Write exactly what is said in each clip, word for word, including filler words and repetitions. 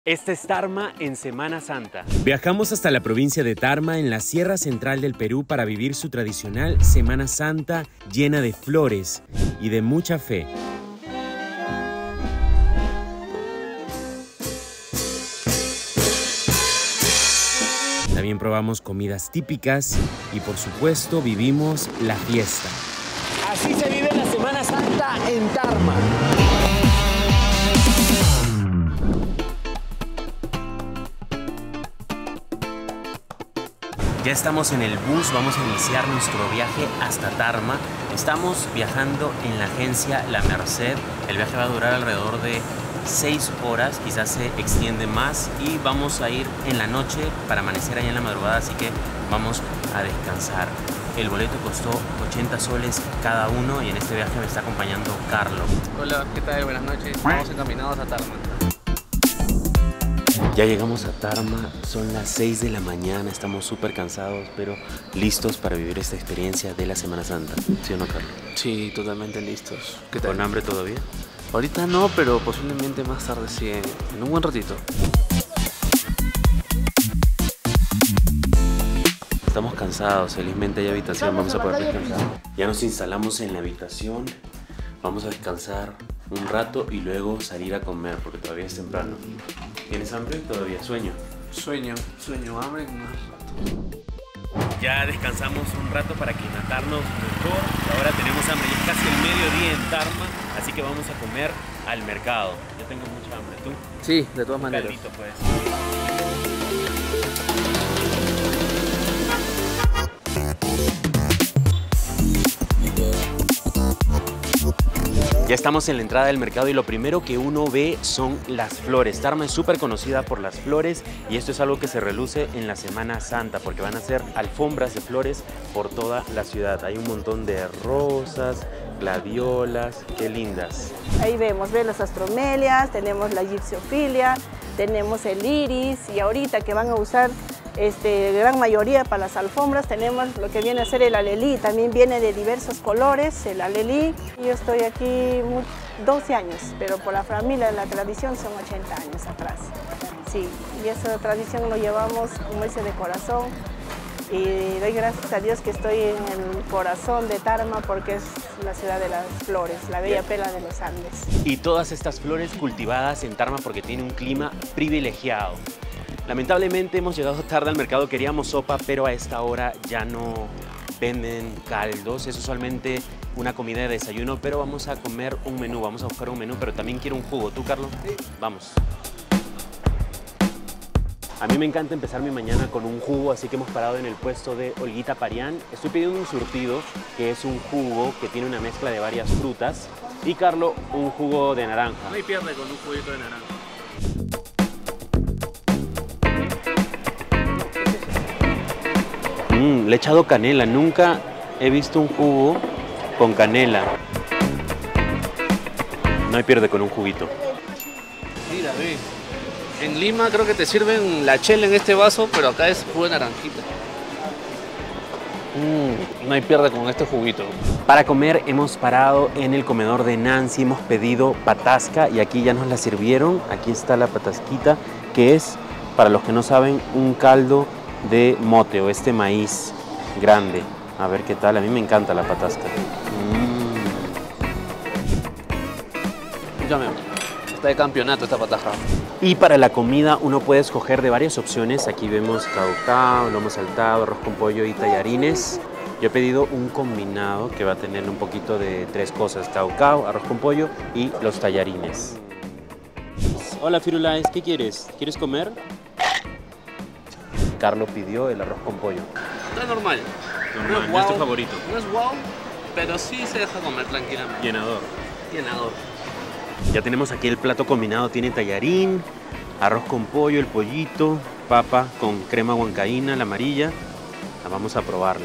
Esta es Tarma en Semana Santa. Viajamos hasta la provincia de Tarma, en la Sierra Central del Perú, para vivir su tradicional Semana Santa llena de flores y de mucha fe. También probamos comidas típicas y, por supuesto, vivimos la fiesta. Así se vive la Semana Santa en Tarma. Ya estamos en el bus, vamos a iniciar nuestro viaje hasta Tarma. Estamos viajando en la agencia La Merced. El viaje va a durar alrededor de seis horas, quizás se extiende más, y vamos a ir en la noche para amanecer allá en la madrugada, así que vamos a descansar. El boleto costó ochenta soles cada uno y en este viaje me está acompañando Carlos. Hola, ¿qué tal? Buenas noches. Vamos encaminados a Tarma. Ya llegamos a Tarma, son las seis de la mañana, estamos súper cansados, pero listos para vivir esta experiencia de la Semana Santa. ¿Sí o no, Carlos? Sí, totalmente listos. ¿Qué tal? ¿Con hambre todavía? Ahorita no, pero posiblemente más tarde sí, en un buen ratito. Estamos cansados, felizmente hay habitación, vamos a poder descansar. Ya nos instalamos en la habitación, vamos a descansar un rato y luego salir a comer porque todavía es temprano. ¿Tienes hambre? Todavía. ¿Sueño? Sueño, sueño, hambre más rato. Ya descansamos un rato para aclimatarnos mejor. Ahora tenemos hambre, ya es casi el mediodía en Tarma, así que vamos a comer al mercado. Yo tengo mucha hambre, ¿tú? Sí, de todas maneras. Caldito, pues. Ya estamos en la entrada del mercado y lo primero que uno ve son las flores. Tarma es súper conocida por las flores y esto es algo que se reluce en la Semana Santa porque van a hacer alfombras de flores por toda la ciudad. Hay un montón de rosas, gladiolas, qué lindas. Ahí vemos, ven las astromelias, tenemos la gipsiofilia, tenemos el iris y ahorita que van a usar Este, gran mayoría para las alfombras tenemos lo que viene a ser el alelí, también viene de diversos colores, el alelí. Yo estoy aquí doce años, pero por la familia, la tradición son ochenta años atrás. Sí, y esa tradición lo llevamos, como dice, de corazón. Y doy gracias a Dios que estoy en el corazón de Tarma porque es la ciudad de las flores, la bella pela de los Andes. Y todas estas flores cultivadas en Tarma porque tiene un clima privilegiado. Lamentablemente hemos llegado tarde al mercado, queríamos sopa, pero a esta hora ya no venden caldos. Es usualmente una comida de desayuno, pero vamos a comer un menú, vamos a buscar un menú, pero también quiero un jugo. ¿Tú, Carlos? Sí. Vamos. A mí me encanta empezar mi mañana con un jugo, así que hemos parado en el puesto de Olguita Parián. Estoy pidiendo un surtido, que es un jugo que tiene una mezcla de varias frutas. Y Carlos, un jugo de naranja. No hay pierde con un juguito de naranja. Mm, le he echado canela, nunca he visto un jugo con canela. No hay pierde con un juguito. Mira, ve. En Lima creo que te sirven la chela en este vaso, pero acá es jugo de naranjita. Mm, no hay pierde con este juguito. Para comer hemos parado en el comedor de Nancy, hemos pedido patasca y aquí ya nos la sirvieron. Aquí está la patasquita, que es, para los que no saben, un caldo de mote o este maíz grande. A ver qué tal, a mí me encanta la patasca. Mm. Escúchame, está de campeonato esta pataja. Y para la comida uno puede escoger de varias opciones. Aquí vemos caucao, lomo saltado, arroz con pollo y tallarines. Yo he pedido un combinado que va a tener un poquito de tres cosas: caucao, arroz con pollo y los tallarines. Hola Firulais, ¿qué quieres? ¿Quieres comer? Carlos pidió el arroz con pollo. Está normal. Normal, No es no wow, es tu favorito. No es wow, pero sí se deja comer tranquilamente. Llenador. Llenador. Ya tenemos aquí el plato combinado, tiene tallarín, arroz con pollo, el pollito, papa con crema huancaína, la amarilla. Vamos a probarlo.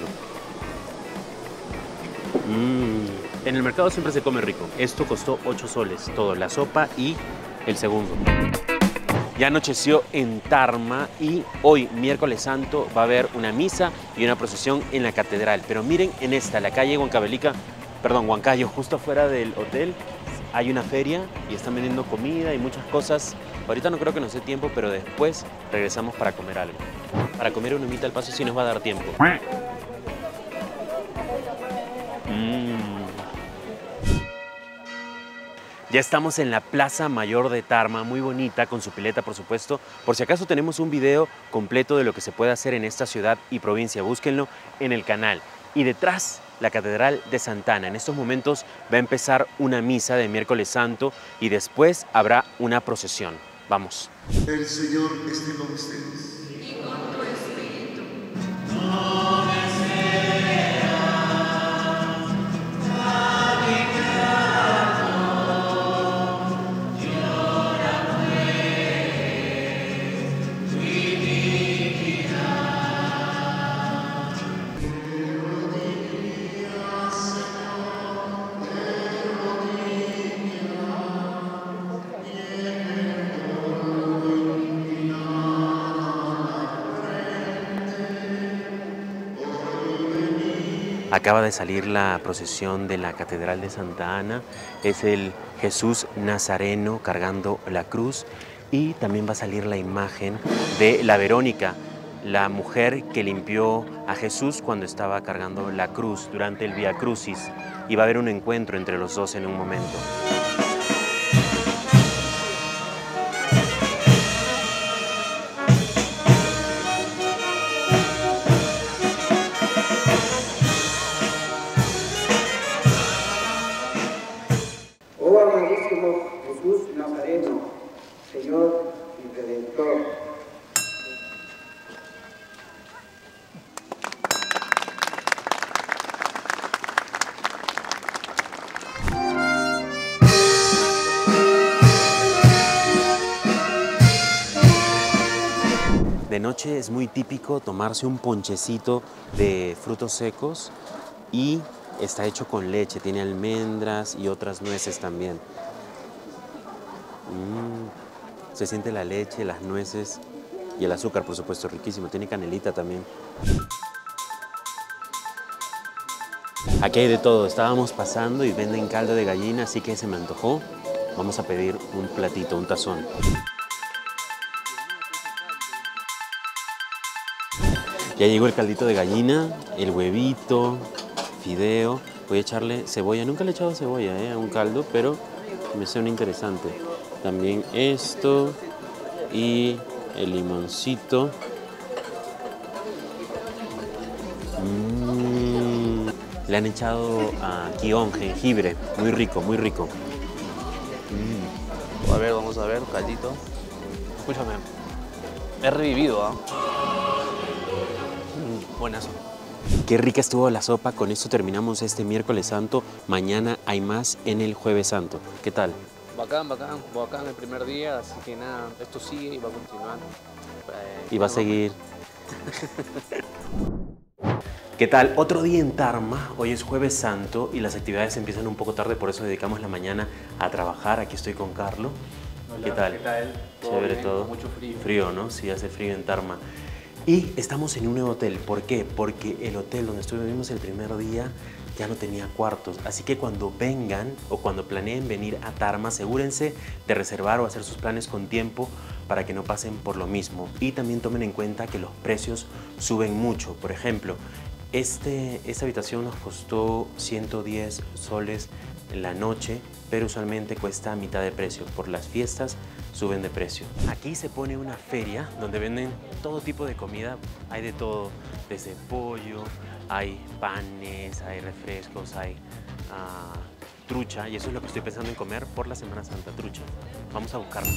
Mm. En el mercado siempre se come rico. Esto costó ocho soles, todo, la sopa y el segundo. Ya anocheció en Tarma y hoy, miércoles santo, va a haber una misa y una procesión en la catedral. Pero miren en esta, la calle Huancavelica, perdón, Huancayo, justo afuera del hotel, hay una feria y están vendiendo comida y muchas cosas Ahorita no creo que nos dé tiempo, pero después regresamos para comer algo. Para comer una humita al paso sí nos va a dar tiempo. Mm. Ya estamos en la Plaza Mayor de Tarma, muy bonita, con su pileta, por supuesto. Por si acaso tenemos un video completo de lo que se puede hacer en esta ciudad y provincia. Búsquenlo en el canal. Y detrás, la Catedral de Santa Ana. En estos momentos va a empezar una misa de Miércoles Santo y después habrá una procesión. Vamos. El Señor esté con ustedes. Y con tu espíritu. Acaba de salir la procesión de la Catedral de Santa Ana. Es el Jesús Nazareno cargando la cruz. Y también va a salir la imagen de la Verónica, la mujer que limpió a Jesús cuando estaba cargando la cruz durante el Vía Crucis. Y va a haber un encuentro entre los dos en un momento. Oh amadísimo Jesús Nazareno, Señor y Redentor. De noche es muy típico tomarse un ponchecito de frutos secos y está hecho con leche, tiene almendras y otras nueces también. Mm, se siente la leche, las nueces y el azúcar, por supuesto, riquísimo. Tiene canelita también. Aquí hay de todo. Estábamos pasando y venden caldo de gallina, así que se me antojó. Vamos a pedir un platito, un tazón. Ya llegó el caldito de gallina, el huevito, fideo. Voy a echarle cebolla. Nunca le he echado cebolla ¿eh? a un caldo, pero me suena interesante. También esto y el limoncito. Mm. Le han echado kion, jengibre. Muy rico, muy rico. Mm. A ver, vamos a ver, caldito. Escúchame, he revivido, ¿ah? ¿eh? Buenazo. Qué rica estuvo la sopa. Con esto terminamos este miércoles santo. Mañana hay más en el jueves santo. ¿Qué tal? Bacán, bacán, bacán el primer día, así que nada, esto sigue y va a continuar. Eh, y va a seguir. ¿Qué tal? Otro día en Tarma. Hoy es jueves santo y las actividades empiezan un poco tarde, por eso dedicamos la mañana a trabajar. Aquí estoy con Carlo. Hola, ¿qué tal? ¿Qué tal? Chévere bien, todo. Mucho frío. Frío, ¿no? Sí, hace frío en Tarma. Y estamos en un nuevo hotel. ¿Por qué? Porque el hotel donde estuvimos el primer día ya no tenía cuartos. Así que cuando vengan o cuando planeen venir a Tarma, asegúrense de reservar o hacer sus planes con tiempo para que no pasen por lo mismo. Y también tomen en cuenta que los precios suben mucho. Por ejemplo, este, esta habitación nos costó ciento diez soles en la noche, pero usualmente cuesta a mitad de precio. Por las fiestas suben de precio. Aquí se pone una feria donde venden todo tipo de comida. Hay de todo, desde pollo, hay panes, hay refrescos, hay uh, trucha. Y eso es lo que estoy pensando en comer por la Semana Santa, trucha. Vamos a buscarlo.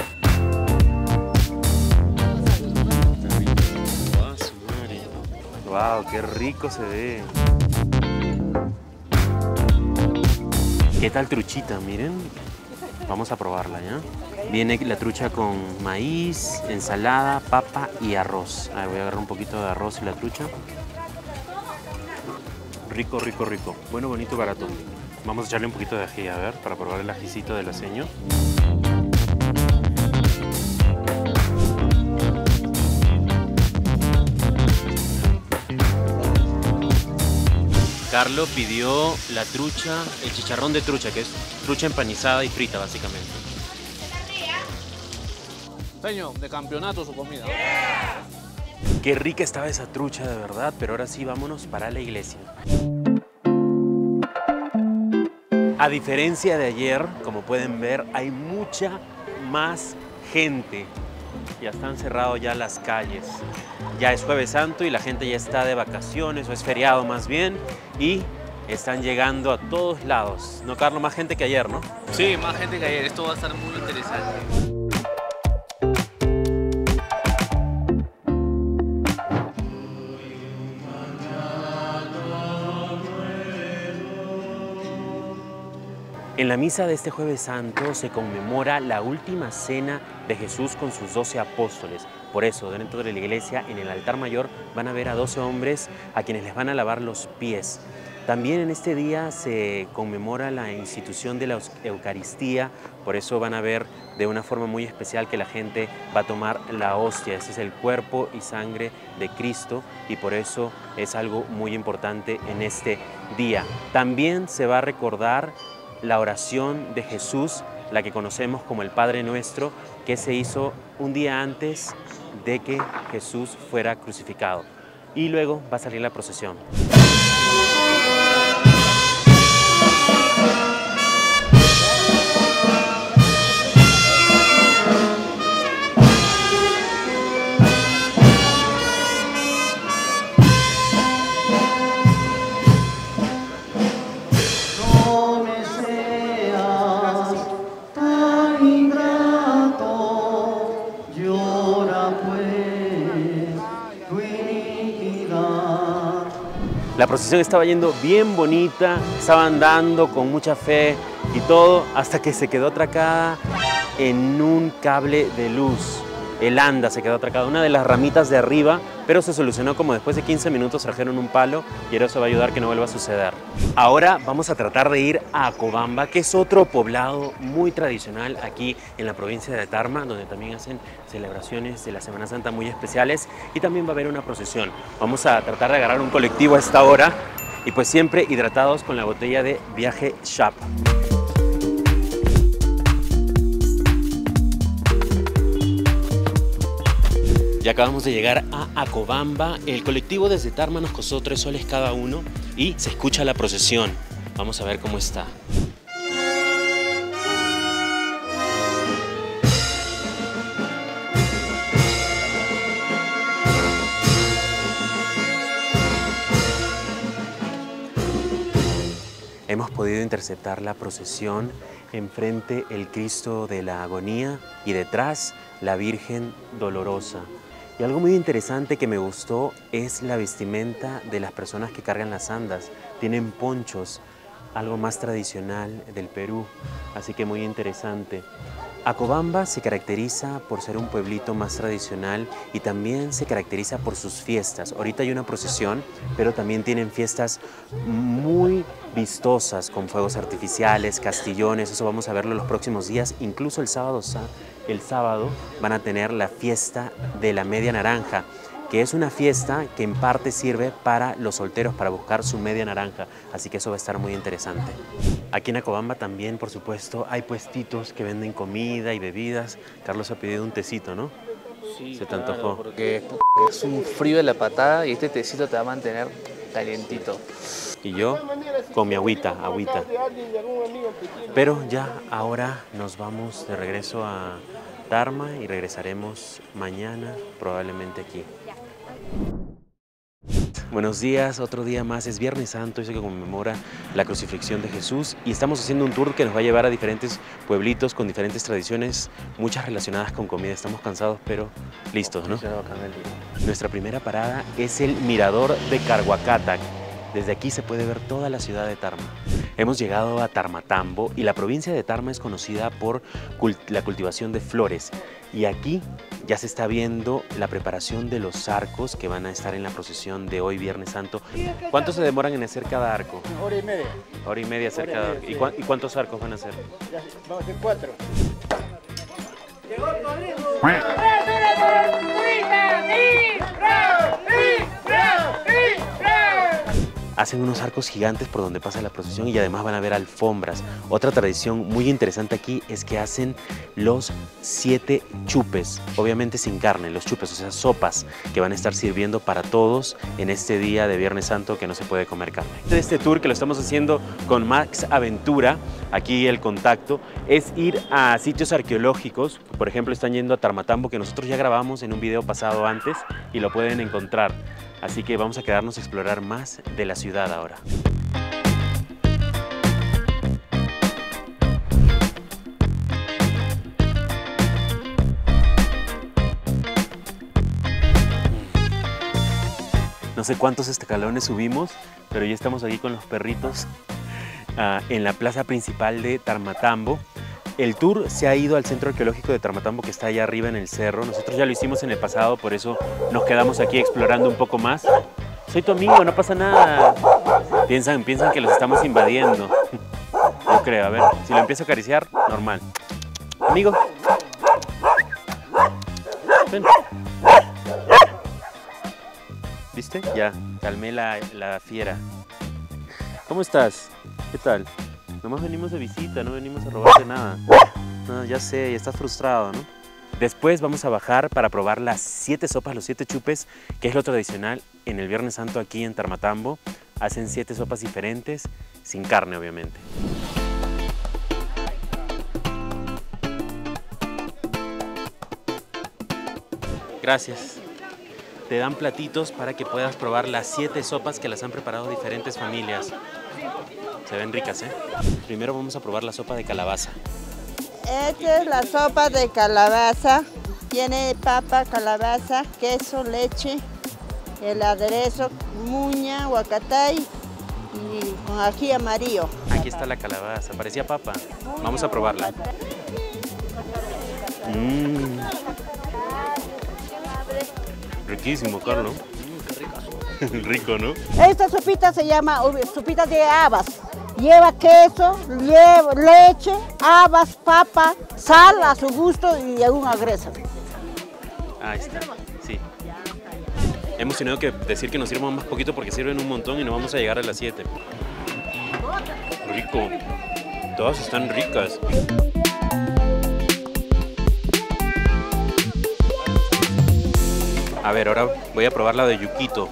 ¡Wow! ¡Qué rico se ve! ¿Qué tal truchita? Miren. Vamos a probarla, ¿ya? Viene la trucha con maíz, ensalada, papa y arroz. A ver, voy a agarrar un poquito de arroz y la trucha. Rico, rico, rico. Bueno, bonito y barato. Vamos a echarle un poquito de ají, a ver, para probar el ajicito del aceño. Carlos pidió la trucha, el chicharrón de trucha, que es trucha empanizada y frita, básicamente. costeño, de campeonato su comida. Qué rica estaba esa trucha, de verdad, pero ahora sí vámonos para la iglesia. A diferencia de ayer, como pueden ver, hay mucha más gente. Ya están cerradas ya las calles. Ya es Jueves Santo y la gente ya está de vacaciones, o es feriado más bien, y están llegando a todos lados. ¿No, Carlos? Más gente que ayer, ¿no? Sí, más gente que ayer. Esto va a estar muy interesante. En la misa de este Jueves Santo se conmemora la última cena de Jesús con sus doce apóstoles. Por eso, dentro de la iglesia, en el altar mayor, van a ver a doce hombres a quienes les van a lavar los pies. También en este día se conmemora la institución de la Eucaristía, por eso van a ver de una forma muy especial que la gente va a tomar la hostia. Ese es el cuerpo y sangre de Cristo y por eso es algo muy importante en este día. También se va a recordar la oración de Jesús, la que conocemos como el Padre Nuestro, que se hizo un día antes de que Jesús fuera crucificado. Y luego va a salir la procesión. La procesión estaba yendo bien bonita, estaban dando con mucha fe y todo, hasta que se quedó atracada en un cable de luz. El anda se quedó atracada, una de las ramitas de arriba, pero se solucionó como después de quince minutos trajeron un palo y eso va a ayudar que no vuelva a suceder. Ahora vamos a tratar de ir a Acobamba, que es otro poblado muy tradicional aquí en la provincia de Tarma, donde también hacen celebraciones de la Semana Santa muy especiales y también va a haber una procesión. Vamos a tratar de agarrar un colectivo a esta hora y pues siempre hidratados con la botella de Viaje Shop. Ya acabamos de llegar a Acobamba. El colectivo desde Tarma nos costó tres soles cada uno y se escucha la procesión. Vamos a ver cómo está. Hemos podido interceptar la procesión, enfrente el Cristo de la Agonía y detrás la Virgen Dolorosa. Y algo muy interesante que me gustó es la vestimenta de las personas que cargan las andas. Tienen ponchos, algo más tradicional del Perú, así que muy interesante. Acobamba se caracteriza por ser un pueblito más tradicional y también se caracteriza por sus fiestas. Ahorita hay una procesión, pero también tienen fiestas muy vistosas con fuegos artificiales, castillones, eso vamos a verlo los próximos días. Incluso el sábado, el sábado van a tener la fiesta de la media naranja, que es una fiesta que en parte sirve para los solteros, para buscar su media naranja, así que eso va a estar muy interesante. Aquí en Acobamba también, por supuesto, hay puestitos que venden comida y bebidas. Carlos ha pedido un tecito, ¿no? Sí, se te claro, antojó. Porque es un frío de la patada y este tecito te va a mantener calientito. Y yo con mi agüita, agüita. Pero ya ahora nos vamos de regreso a Tarma y regresaremos mañana probablemente aquí. Buenos días, otro día más, es Viernes Santo, es que conmemora la crucifixión de Jesús y estamos haciendo un tour que nos va a llevar a diferentes pueblitos con diferentes tradiciones, muchas relacionadas con comida. Estamos cansados, pero listos, ¿no? Nuestra primera parada es el Mirador de Carhuacatac. Desde aquí se puede ver toda la ciudad de Tarma. Hemos llegado a Tarmatambo y la provincia de Tarma es conocida por cult- la cultivación de flores. Y aquí ya se está viendo la preparación de los arcos que van a estar en la procesión de hoy, Viernes Santo. ¿Cuánto se demoran en hacer cada arco? Hora y media. Hora y media hacer cada arco. ¿Y, cu ¿Y cuántos arcos van a hacer? Ya, vamos a hacer cuatro. hacen unos arcos gigantes por donde pasa la procesión y además van a ver alfombras. Otra tradición muy interesante aquí es que hacen los siete chupes, obviamente sin carne, los chupes, o sea, sopas que van a estar sirviendo para todos en este día de Viernes Santo que no se puede comer carne. De este tour que lo estamos haciendo con Max Aventura, aquí el contacto, es ir a sitios arqueológicos. Por ejemplo, están yendo a Tarmatambo, que nosotros ya grabamos en un video pasado antes y lo pueden encontrar. Así que vamos a quedarnos a explorar más de la ciudad ahora. No sé cuántos escalones subimos, pero ya estamos aquí con los perritos uh, en la plaza principal de Tarmatambo. El tour se ha ido al centro arqueológico de Tarmatambo, que está allá arriba en el cerro. Nosotros ya lo hicimos en el pasado, por eso nos quedamos aquí explorando un poco más. Soy tu amigo, no pasa nada. Piensan, piensan que los estamos invadiendo. No creo, a ver, si lo empiezo a acariciar, normal. Amigo. Ven. ¿Viste? Ya, calmé la, la fiera. ¿Cómo estás? ¿Qué tal? Nomás venimos de visita, no venimos a robarte nada. No, ya sé, ya estás frustrado, ¿no? Después vamos a bajar para probar las siete sopas, los siete chupes, que es lo tradicional en el Viernes Santo aquí en Tarmatambo. Hacen siete sopas diferentes, sin carne, obviamente. Gracias. Te dan platitos para que puedas probar las siete sopas que las han preparado diferentes familias. Se ven ricas, ¿eh? Primero vamos a probar la sopa de calabaza. Esta es la sopa de calabaza. Tiene papa, calabaza, queso, leche, el aderezo, muña, huacatay y con ají amarillo. Aquí está la calabaza, parecía papa. Vamos a probarla. Mmm. Riquísimo, Carlos. Rico, ¿no? Esta sopita se llama sopita de habas. Lleva queso, lleva leche, habas, papa, sal a su gusto y algún agreso. Ahí está, sí. Hemos tenido que decir que nos sirvan más poquito porque sirven un montón y no vamos a llegar a las siete. Rico. Todas están ricas. A ver, ahora voy a probar la de yuquito.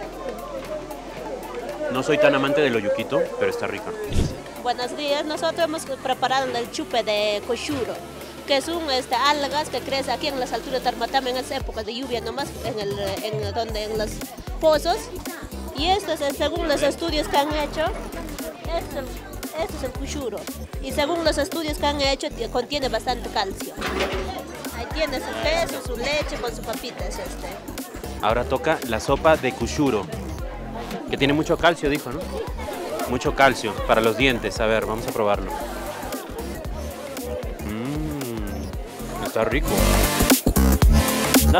No soy tan amante de lo yuquito, pero está rica. Buenos días, nosotros hemos preparado el chupe de cochuro, que son este, algas que crecen aquí en las alturas de Tarmatambo en esa época de lluvia, nomás en, el, en, donde, en los pozos. Y esto es, según los estudios que han hecho, esto, esto es el cochuro. Y según los estudios que han hecho, contiene bastante calcio. Ahí tiene su queso, su leche con sus papitas. Este. Ahora toca la sopa de cochuro, que tiene mucho calcio, dijo, ¿no? Mucho calcio para los dientes. A ver, vamos a probarlo. Mmm, está rico. No.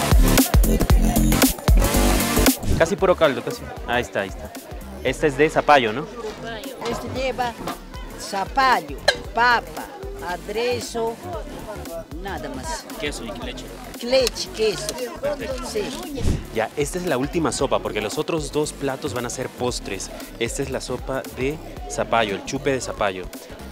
Casi puro caldo, casi. Ahí está, ahí está. Este es de zapallo, ¿no? Este lleva zapallo, papa, aderezo, nada más. Queso y leche. Leche, queso. Sí. Ya, esta es la última sopa porque los otros dos platos van a ser postres. Esta es la sopa de zapallo, el chupe de zapallo.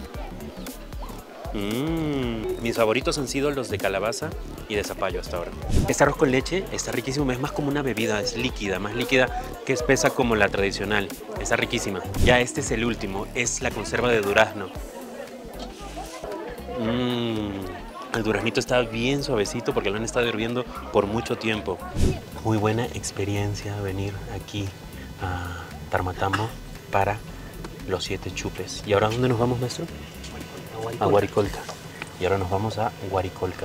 Mmm, mis favoritos han sido los de calabaza y de zapallo hasta ahora. Este arroz con leche está riquísimo, es más como una bebida, es líquida, más líquida que espesa como la tradicional. Está riquísima. Ya este es el último, es la conserva de durazno. Mmm, el duraznito está bien suavecito porque lo han estado hirviendo por mucho tiempo. Muy buena experiencia venir aquí a Tarmatambo para los siete chupes. ¿Y ahora dónde nos vamos, maestro? A Huaricolca. Y ahora nos vamos a Huaricolca.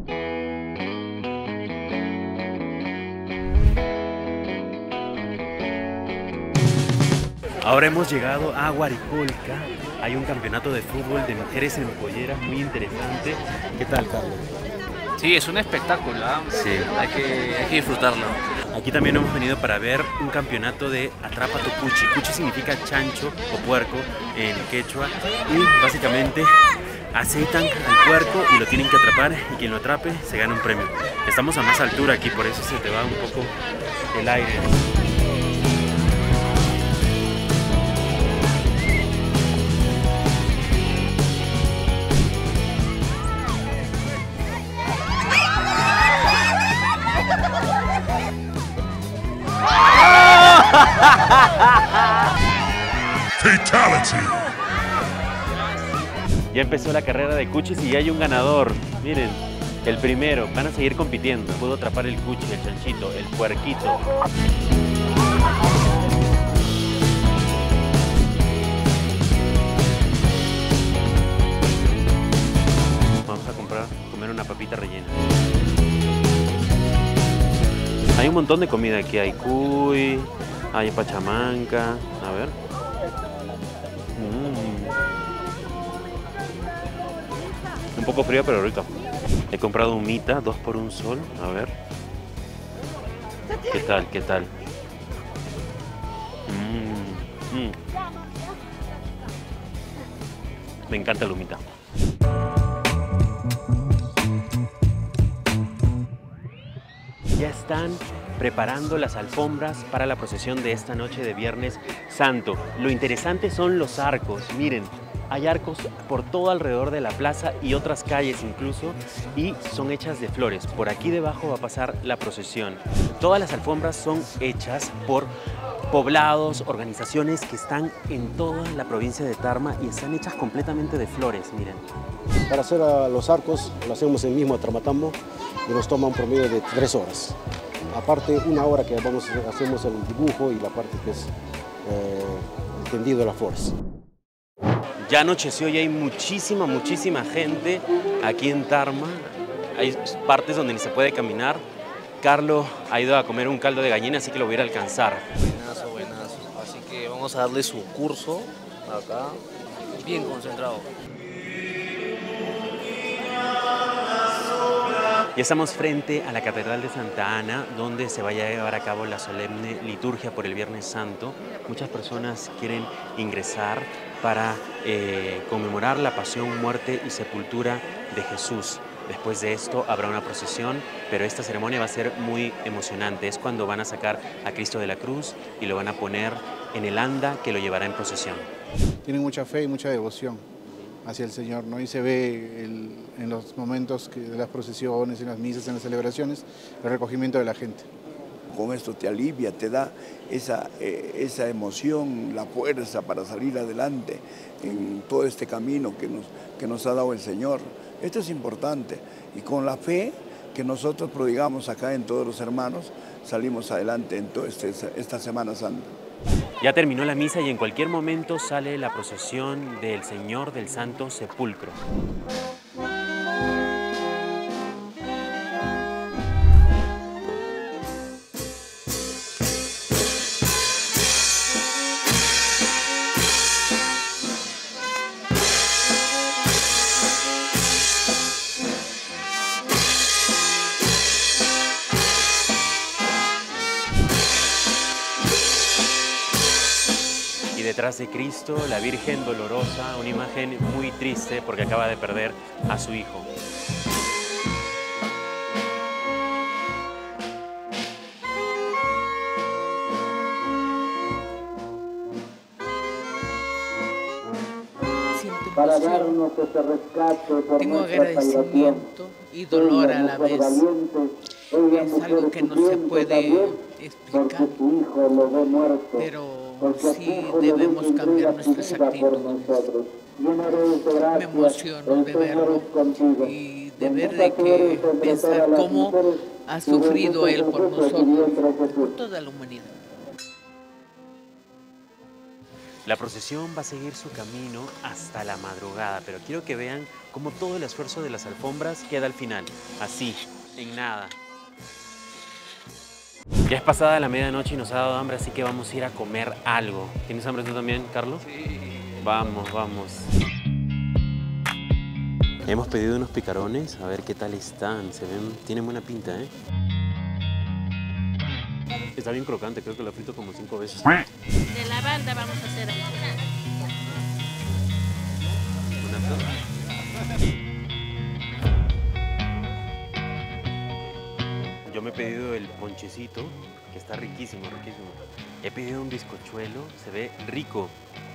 Ahora hemos llegado a Huaricolca. Hay un campeonato de fútbol de mujeres en polleras muy interesante. ¿Qué tal, Carlos? Sí, es un espectáculo, ¿eh? Sí. Hay que, hay que disfrutarlo. Aquí también hemos venido para ver un campeonato de Atrapa tu Cuchi. Cuchi significa chancho o puerco en quechua. Y básicamente aceitan al puerco y lo tienen que atrapar. Y quien lo atrape se gana un premio. Estamos a más altura aquí, por eso se te va un poco el aire. Fatality. Ya empezó la carrera de cuchis y ya hay un ganador. Miren, el primero. Van a seguir compitiendo. Pudo atrapar el cuchi, el chanchito, el puerquito. Vamos a comprar, comer una papita rellena. Hay un montón de comida aquí. Hay cuy, hay pachamanca. A ver. Mm. Un poco fría pero rica. He comprado humita, dos por un sol. A ver. ¿Qué tal? ¿Qué tal? Mm. Mm. Me encanta la humita. Ya están preparando las alfombras para la procesión de esta noche de Viernes Santo. Lo interesante son los arcos. Miren, hay arcos por todo alrededor de la plaza y otras calles incluso, y son hechas de flores. Por aquí debajo va a pasar la procesión. Todas las alfombras son hechas por poblados, organizaciones que están en toda la provincia de Tarma y están hechas completamente de flores, miren. Para hacer uh, los arcos lo hacemos en mismo Atramatambo y nos toma un promedio de tres horas. Aparte, una hora que vamos, hacemos el dibujo y la parte que es eh, el tendido de las flores. Ya anocheció y hay muchísima, muchísima gente aquí en Tarma. Hay partes donde ni se puede caminar. Carlos ha ido a comer un caldo de gallina, así que lo voy a ir a alcanzar. Buenazo, buenazo. Así que vamos a darle su curso acá, bien concentrado. Ya estamos frente a la Catedral de Santa Ana, donde se vaya a llevar a cabo la solemne liturgia por el Viernes Santo. Muchas personas quieren ingresar para eh, conmemorar la pasión, muerte y sepultura de Jesús. Después de esto habrá una procesión, pero esta ceremonia va a ser muy emocionante. Es cuando van a sacar a Cristo de la cruz y lo van a poner en el anda que lo llevará en procesión. Tienen mucha fe y mucha devoción hacia el Señor, ¿no? Y se ve el, en los momentos que, de las procesiones, en las misas, en las celebraciones, el recogimiento de la gente. Con esto te alivia, te da esa, eh, esa emoción, la fuerza para salir adelante en todo este camino que nos, que nos ha dado el Señor. Esto es importante y con la fe que nosotros prodigamos acá en todos los hermanos, salimos adelante en toda este, esta Semana Santa. Ya terminó la misa y en cualquier momento sale la procesión del Señor del Santo Sepulcro. Detrás de Cristo, la Virgen Dolorosa, una imagen muy triste porque acaba de perder a su hijo. Para darnos ese rescate por Tengo nuestra agradecimiento y dolor a la vez. Es algo que no se puede explicar, pero sí debemos cambiar nuestras actitudes. Me emociono de verlo y de ver de que pensar cómo ha sufrido él por nosotros, por toda la humanidad. La procesión va a seguir su camino hasta la madrugada, pero quiero que vean cómo todo el esfuerzo de las alfombras queda al final, así, en nada. Ya es pasada la medianoche y nos ha dado hambre, así que vamos a ir a comer algo. ¿Tienes hambre tú también, Carlos? Sí. Vamos, vamos. Hemos pedido unos picarones, a ver qué tal están. Se ven, tienen buena pinta, ¿eh? Está bien crocante, creo que lo frito como cinco veces. De la banda vamos a hacer. Yo me he pedido el ponchecito, que está riquísimo, riquísimo. He pedido un bizcochuelo, se ve rico.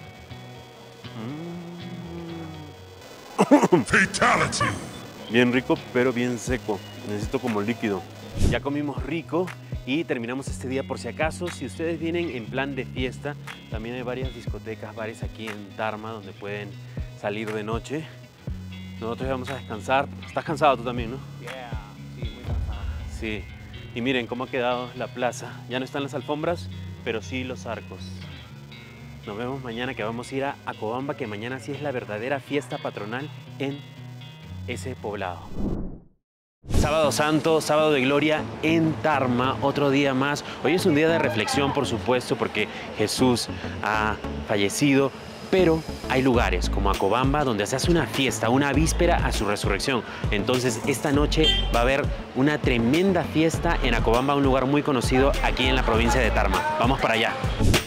Mm. Fatality. Bien rico, pero bien seco. Necesito como líquido. Ya comimos rico y terminamos este día por si acaso. Si ustedes vienen en plan de fiesta, también hay varias discotecas, bares aquí en Tarma donde pueden salir de noche. Nosotros ya vamos a descansar. Estás cansado tú también, ¿no? Yeah, sí, muy cansado. Sí. Y miren cómo ha quedado la plaza. Ya no están las alfombras, pero sí los arcos. Nos vemos mañana, que vamos a ir a Acobamba, que mañana sí es la verdadera fiesta patronal en ese poblado. Sábado Santo, sábado de gloria en Tarma, otro día más. Hoy es un día de reflexión, por supuesto, porque Jesús ha fallecido, pero hay lugares como Acobamba donde se hace una fiesta, una víspera a su resurrección. Entonces esta noche va a haber una tremenda fiesta en Acobamba, un lugar muy conocido aquí en la provincia de Tarma. Vamos para allá.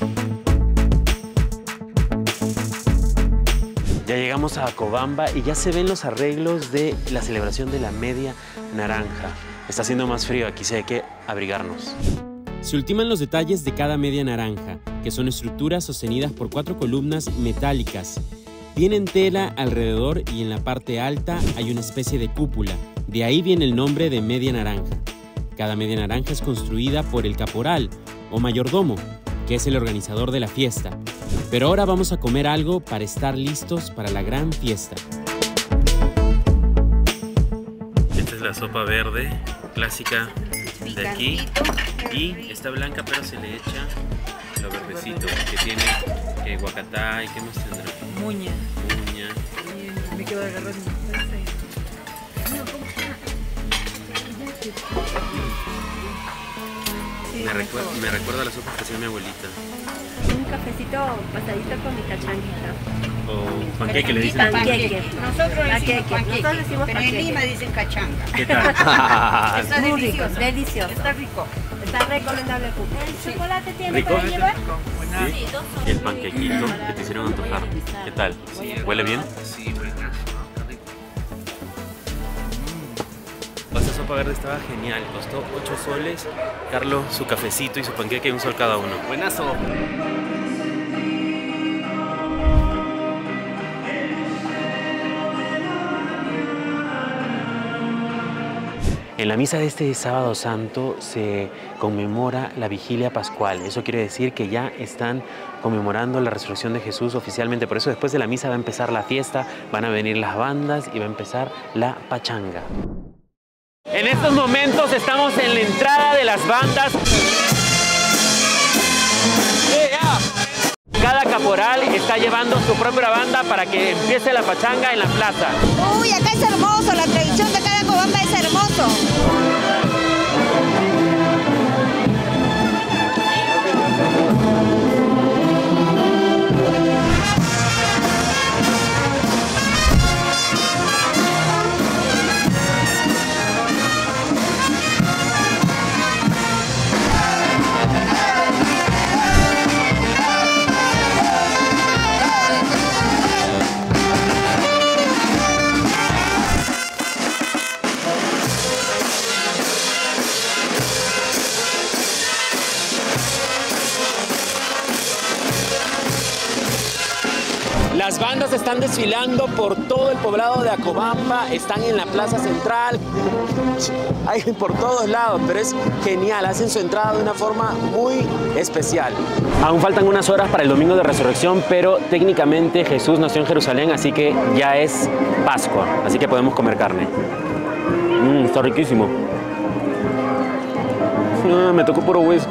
Ya llegamos a Acobamba y ya se ven los arreglos de la celebración de la media naranja. Está haciendo más frío, aquí sí hay que abrigarnos. Se ultiman los detalles de cada media naranja, que son estructuras sostenidas por cuatro columnas metálicas. Tienen tela alrededor y en la parte alta hay una especie de cúpula. De ahí viene el nombre de media naranja. Cada media naranja es construida por el caporal o mayordomo, que es el organizador de la fiesta. Pero ahora vamos a comer algo para estar listos para la gran fiesta. Esta es la sopa verde, clásica de aquí. Y está blanca, pero se le echa lo verdecito, que tiene eh, guacatá y ¿qué más tendrá? Muña. Muña. Y me quedo agarrando. Me recuerda, me recuerda a la sopa que hacía mi abuelita. Un cafecito pasadito con mi cachanguita. O panqueque le dicen. Panqueque. Nosotros decimos panqueque, Nosotros decimos pero en panqueque. Lima dicen cachanga. ¿Qué tal? Está Muy rico, delicioso. delicioso. Está rico. Está recomendable el jugo. ¿El chocolate tiene ¿Rico? para llevar? ¿Sí? Y el panquequito que te hicieron antojar. ¿Qué tal? ¿Huele bien? Sí, buenazo, ¿no? Está rico. Esta sopa verde estaba genial, costó ocho soles. Carlos, su cafecito y su panqueque, un sol cada uno. Buenazo. En la misa de este sábado santo se conmemora la vigilia pascual. Eso quiere decir que ya están conmemorando la resurrección de Jesús oficialmente. Por eso después de la misa va a empezar la fiesta, van a venir las bandas y va a empezar la pachanga. En estos momentos estamos en la entrada de las bandas. Cada caporal está llevando su propia banda para que empiece la pachanga en la plaza. Uy, acá es hermoso, la tradición de cada Acobamba es hermoso. Las bandas están desfilando por todo el poblado de Acobamba, están en la plaza central, hay por todos lados, pero es genial, hacen su entrada de una forma muy especial. Aún faltan unas horas para el domingo de resurrección, pero técnicamente Jesús nació en Jerusalén, así que ya es Pascua, así que podemos comer carne. Mmm, está riquísimo. Ah, me tocó puro hueso.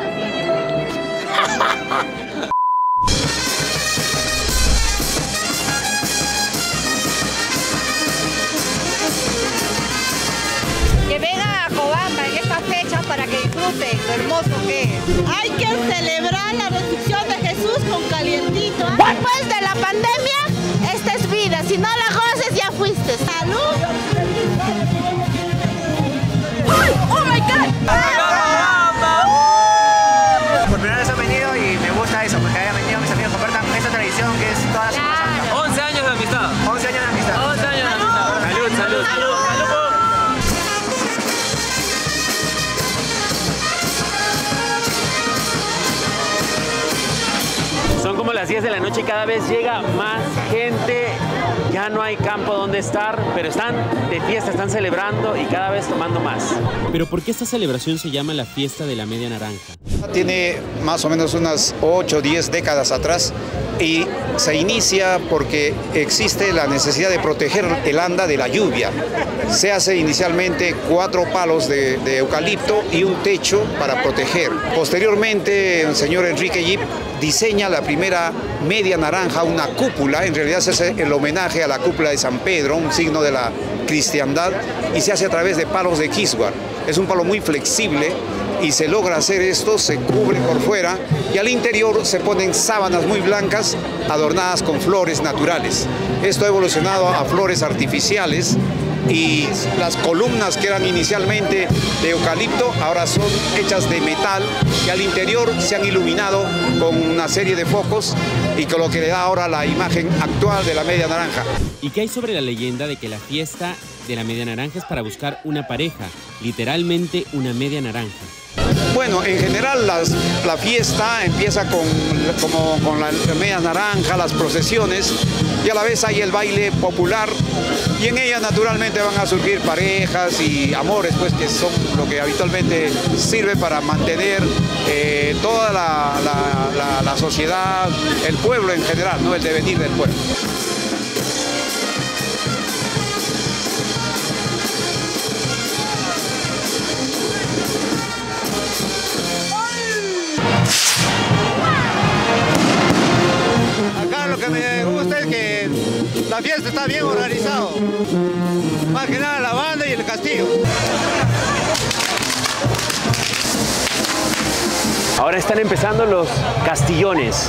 Que vengan a Acobamba en esta fecha para que disfruten lo hermoso que es. Hay que celebrar la resurrección de Jesús con calientito. Después de la pandemia, esta es vida. Si no la goces, ya fuiste. ¡Salud! ¡Uy! ¡Oh, my God! Por primera vez he venido y me gusta eso, porque hayan venido mis amigos, compartan esta tradición que es toda la Semana Santa. once años de amistad. once años de amistad. once años de amistad. Salud, salud. salud. las diez de la noche y cada vez llega más gente. Ya no hay campo donde estar, pero están de fiesta, están celebrando y cada vez tomando más. Pero ¿por qué esta celebración se llama la fiesta de la media naranja? Tiene más o menos unas ocho o diez décadas atrás y se inicia porque existe la necesidad de proteger el anda de la lluvia. Se hace inicialmente cuatro palos de, de eucalipto y un techo para proteger. Posteriormente, el señor Enrique Yip diseña la primera media naranja, una cúpula. En realidad se hace el homenaje a la cúpula de San Pedro, un signo de la cristiandad, y se hace a través de palos de quisguar. Es un palo muy flexible y se logra hacer esto, se cubre por fuera y al interior se ponen sábanas muy blancas adornadas con flores naturales. Esto ha evolucionado a flores artificiales y las columnas que eran inicialmente de eucalipto ahora son hechas de metal y al interior se han iluminado con una serie de focos y con lo que le da ahora la imagen actual de la media naranja. ¿Y qué hay sobre la leyenda de que la fiesta de la media naranja es para buscar una pareja? Literalmente una media naranja. Bueno, en general las, la fiesta empieza con, como, con la media naranja, las procesiones, y a la vez hay el baile popular, y en ella naturalmente van a surgir parejas y amores, pues que son lo que habitualmente sirve para mantener eh, toda la, la, la, la sociedad, el pueblo en general, ¿no? El devenir del pueblo. Acá lo que me gusta es que la fiesta está bien organizada, más que nada la banda y el castillo. Ahora están empezando los castillones.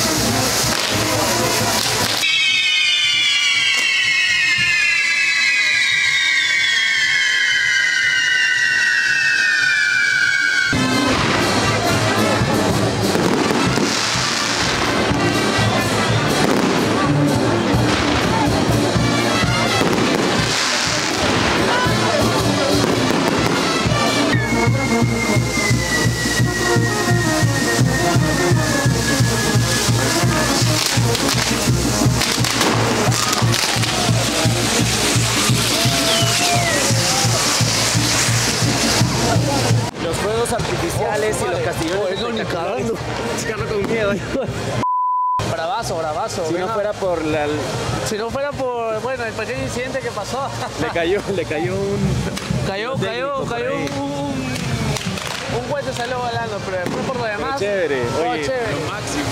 Los fuegos artificiales y los castillones. No, ni cagando. Carlos con miedo. Bravazo, bravazo. Si no fuera por la... Si no fuera por, bueno, el pequeño incidente que pasó. Le cayó, le cayó un... Cayó, cayó, cayó un... Un cohete salió volando, pero después por lo demás... Pero chévere, oh, oye, chévere. lo máximo.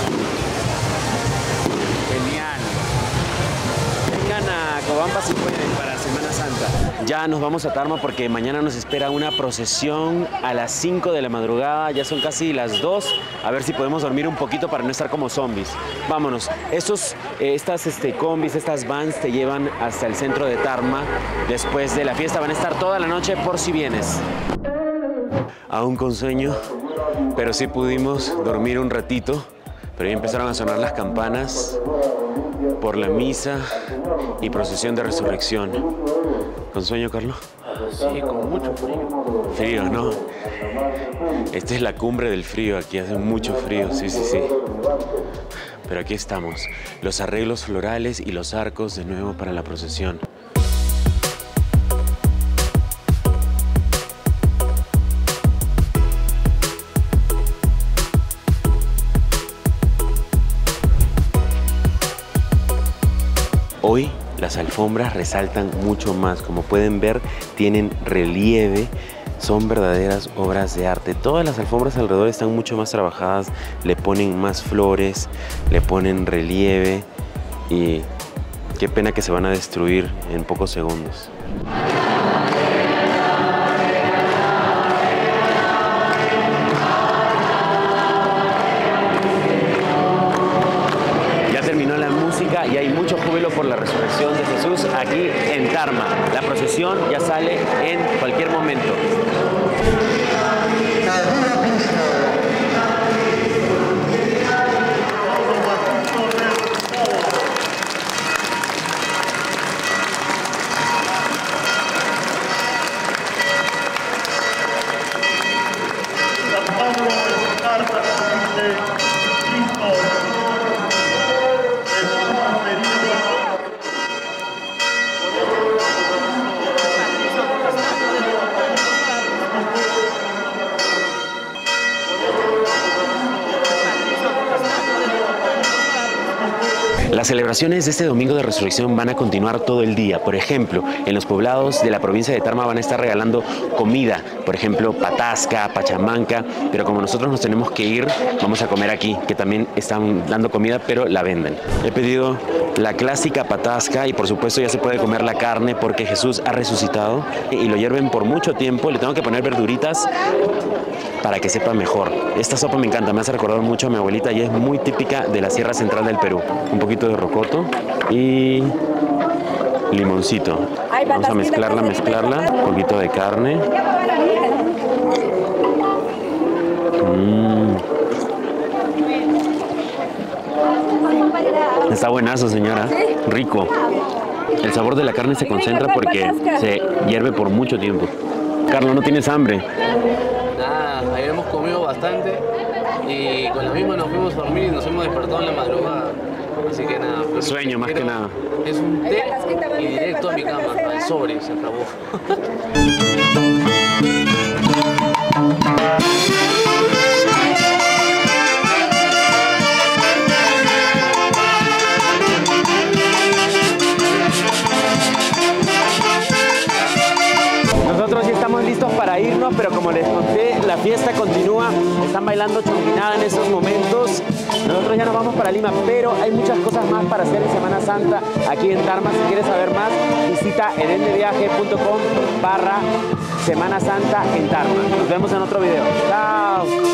Genial. Vengan a Cobamba si pueden para Semana Santa. Ya nos vamos a Tarma porque mañana nos espera una procesión a las cinco de la madrugada. Ya son casi las dos. A ver si podemos dormir un poquito para no estar como zombies. Vámonos. Estos, eh, estas este, combis, estas vans te llevan hasta el centro de Tarma. Después de la fiesta van a estar toda la noche por si vienes. Aún con sueño, pero sí pudimos dormir un ratito. Pero ya empezaron a sonar las campanas por la misa y procesión de resurrección. ¿Con sueño, Carlos? Sí, con mucho frío. Frío, ¿no? Esta es la cumbre del frío, aquí hace mucho frío, sí, sí, sí. Pero aquí estamos, los arreglos florales y los arcos de nuevo para la procesión. Hoy las alfombras resaltan mucho más, como pueden ver tienen relieve, son verdaderas obras de arte. Todas las alfombras alrededor están mucho más trabajadas, le ponen más flores, le ponen relieve y qué pena que se van a destruir en pocos segundos. Y hay mucho júbilo por la resurrección de Jesús aquí en Tarma. La procesión ya sale en cualquier momento. Las celebraciones de este Domingo de Resurrección van a continuar todo el día. Por ejemplo, en los poblados de la provincia de Tarma van a estar regalando comida, por ejemplo, patasca, pachamanca, pero como nosotros nos tenemos que ir, vamos a comer aquí, que también están dando comida, pero la venden. He pedido la clásica patasca y por supuesto ya se puede comer la carne porque Jesús ha resucitado y lo hierven por mucho tiempo. Le tengo que poner verduritas para que sepa mejor. Esta sopa me encanta, me hace recordar mucho a mi abuelita y es muy típica de la Sierra Central del Perú. Un poquito de rocoto y limoncito. Vamos a mezclarla, mezclarla. Un poquito de carne. Mm. Está buenazo, señora. Rico. El sabor de la carne se concentra porque se hierve por mucho tiempo. Carlos, ¿no tienes hambre? Nada, ayer hemos comido bastante y con la misma nos fuimos a dormir y nos hemos despertado en la madrugada. Así que nada. Sueño más que nada. Es un té y directo a mi cama, al sobre, se acabó. Nosotros ya estamos listos para irnos, pero como les conté, la fiesta continúa. Están bailando chonguinada en estos momentos. Nosotros ya nos vamos para Lima, pero hay muchas cosas más para hacer en Semana Santa aquí en Tarma. Si quieres saber más, visita edendeviaje punto com barra Semana Santa en Tarma. Nos vemos en otro video. Chao.